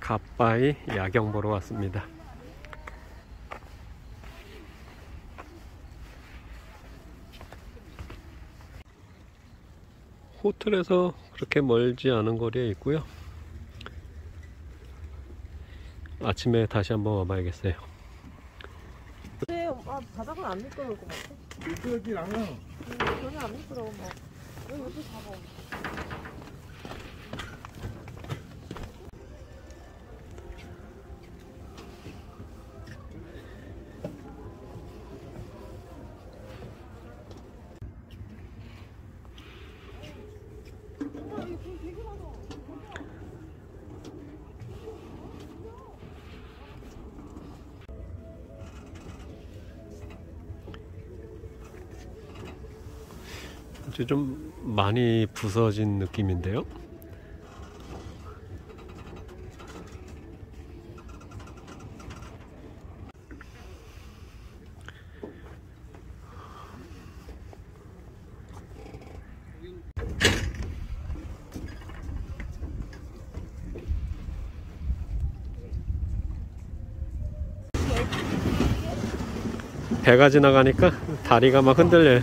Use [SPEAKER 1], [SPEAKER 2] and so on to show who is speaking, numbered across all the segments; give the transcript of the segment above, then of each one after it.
[SPEAKER 1] 갓바위 야경 보러 왔습니다. 호텔에서 그렇게 멀지 않은 거리에 있고요. 아침에 다시 한번 와봐야겠어요.
[SPEAKER 2] 근데 바닥은 안 미끄러울 것 같아.
[SPEAKER 3] 미끄럽진 않아.
[SPEAKER 2] 전혀 안 미끄러워. 막 왜 이렇게 잡아?
[SPEAKER 1] 이제 좀 많이 부서진 느낌인데요. 배가 지나가니까 다리가 막 흔들려요.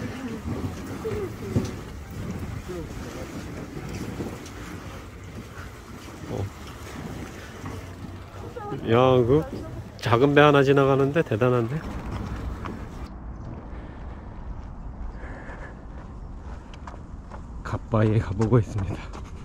[SPEAKER 1] 야, 그 작은 배 하나 지나가는데 대단한데? 갓바위에 가보고 있습니다.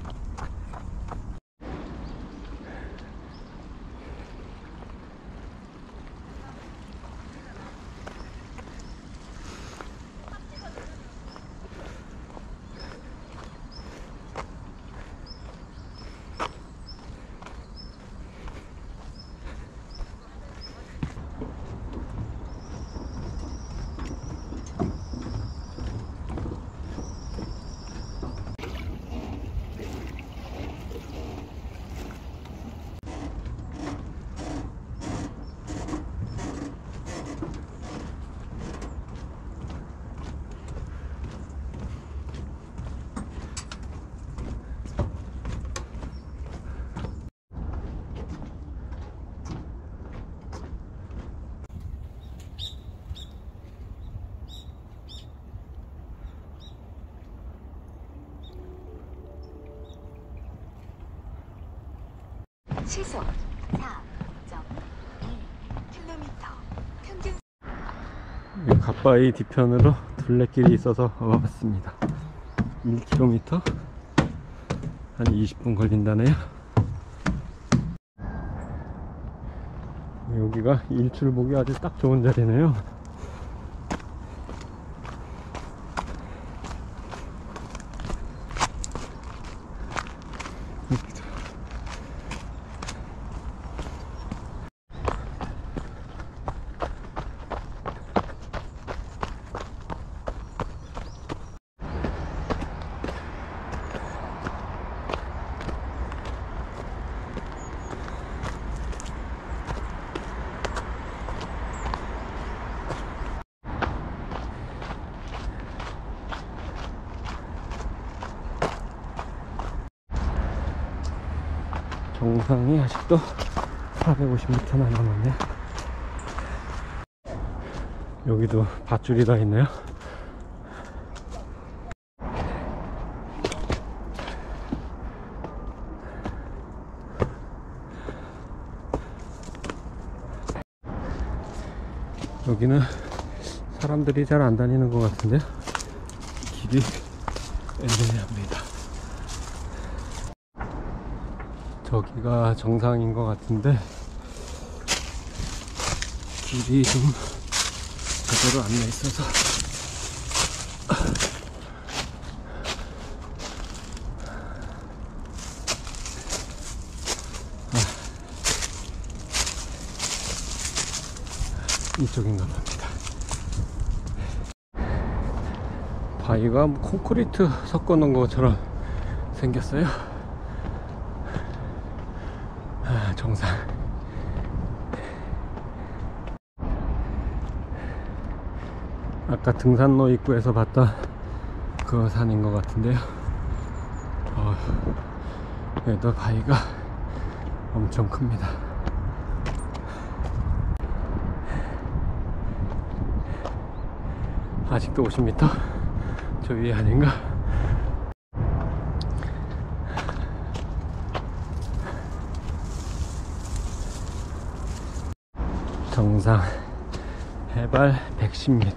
[SPEAKER 4] 시속 4.1km 평균.
[SPEAKER 1] 갓바위 뒤편으로 둘레길이 있어서 와봤습니다. 1km 한 20분 걸린다네요. 여기가 일출 보기 아주 딱 좋은 자리네요. 정상이 아직도 450m나 남았네요. 여기도 밧줄이 다 있네요. 여기는 사람들이 잘 안 다니는 것 같은데요. 길이 애매합니다. 저기가 정상인 것 같은데 길이 좀 제대로 안 나 있어서 이쪽인가 봅니다. 바위가 콘크리트 섞어 놓은 것처럼 생겼어요. 정상. 아까 등산로 입구에서 봤던 그 산인 것 같은데요. 여기도 바위가 엄청 큽니다. 아직도 50m? 저 위에 아닌가? 정상 해발 110m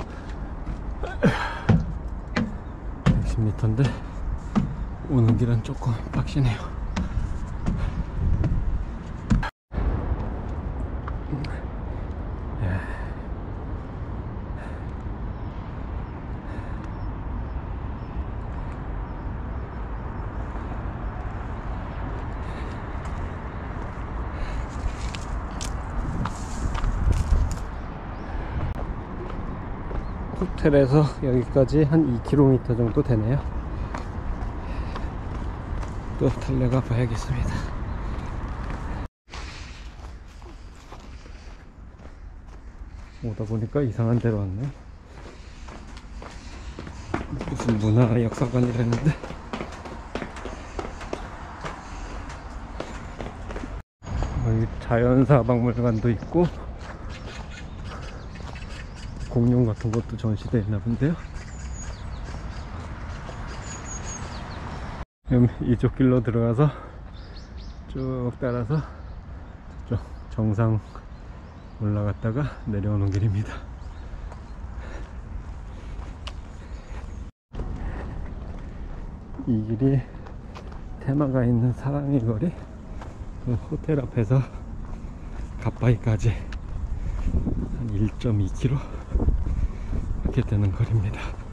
[SPEAKER 1] 110m인데 오는 길은 조금 빡시네요. 호텔에서 여기까지 한 2km 정도 되네요. 또 달려가 봐야겠습니다. 오다 보니까 이상한 데로 왔네. 무슨 문화 역사관이라는데. 여기 자연사박물관도 있고 공룡 같은 것도 전시되어 있나 본데요. 이쪽 길로 들어가서 쭉 따라서 저쪽 정상 올라갔다가 내려오는 길입니다. 이 길이 테마가 있는 사랑의 거리, 그 호텔 앞에서 갓바위까지 한 1.2km 이렇게 되는 거리입니다.